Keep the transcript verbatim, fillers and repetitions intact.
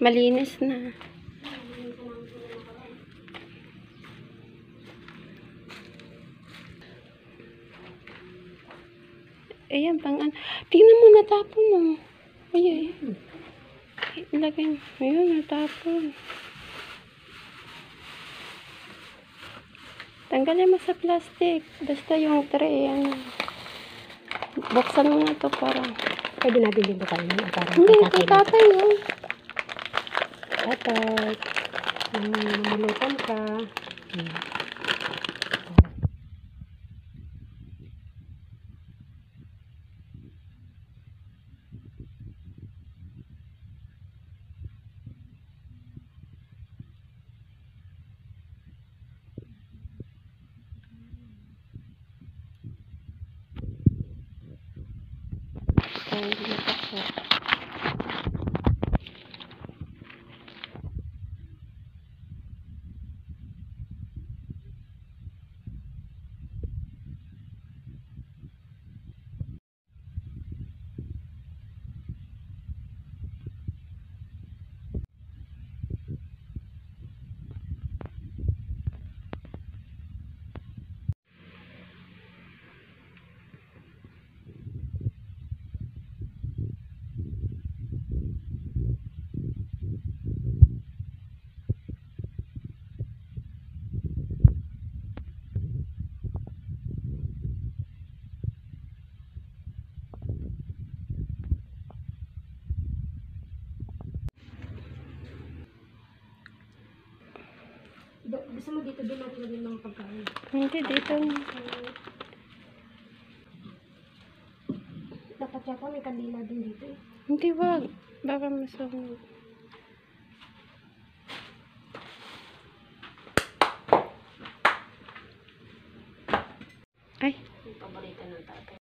Malinis na. Ayan, pang ano. Tingnan mo, natapon mo. Ay, ay. Ilagay mo. Ayun, natapon. Tanggalin mo sa plastic. Basta yung tray, ano. Buksan mo na to para. Pwede natin din bukain yun. Hindi, itatay mo. Tatay. Namulutan ka. Hmm. Ay, hindi matakot. Gusto mo dito din natin lagyan mga pagkain? Hindi, dito. Dapat siya po may kandila din dito eh. Hindi, wag. Baka masunog. Ay. Yung paborito ng tatay.